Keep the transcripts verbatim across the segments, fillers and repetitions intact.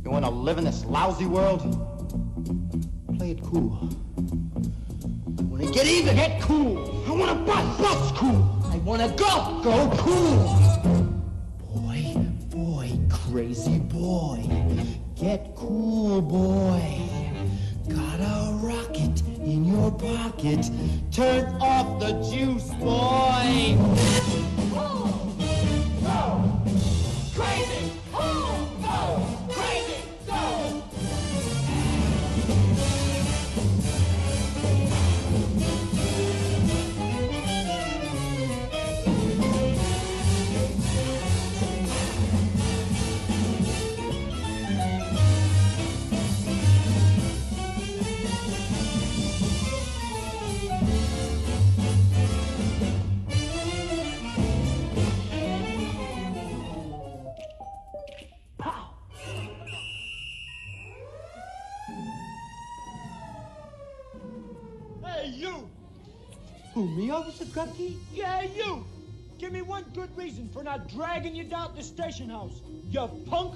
You want to live in this lousy world? Play it cool. I want to get even. Get cool. I want to bust. Bust cool. I want to go. Go cool. Boy, boy, crazy boy. Get cool, boy. Got a rocket in your pocket. Turn off the juice, boy. Cool. Go. Crazy. Cool. Go. Crazy. Go. Hey, you! Who, me, Officer Krupke? Yeah, you! Give me one good reason for not dragging you down to the station house, you punk!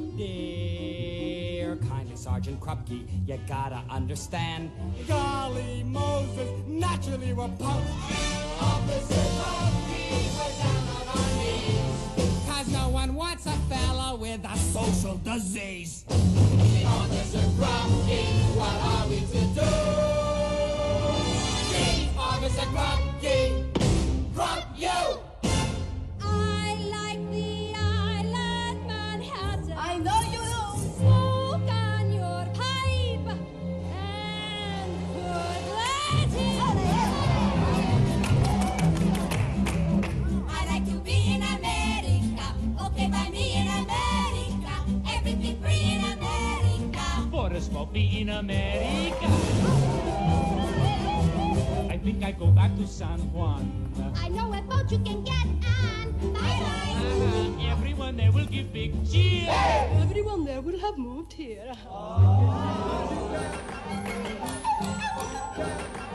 Dear kindly Sergeant Krupke, you gotta understand. Golly Moses, naturally we're punks. Officer Krupke, we're down on our knees. Cause no one wants a fella with a social disease. Officer Krupke, what are we to do? Chief Officer Krupke, Krupke you! I like the island Manhattan. I know you do. Smoke on your pipe and good Latin. I like to be in America. Okay, by me in America. Everything free in America. For a smoke me in America. I think I go back to San Juan. I know a boat you can get on. Bye-bye. Uh, everyone there will give big cheers. Everyone there will have moved here. Oh.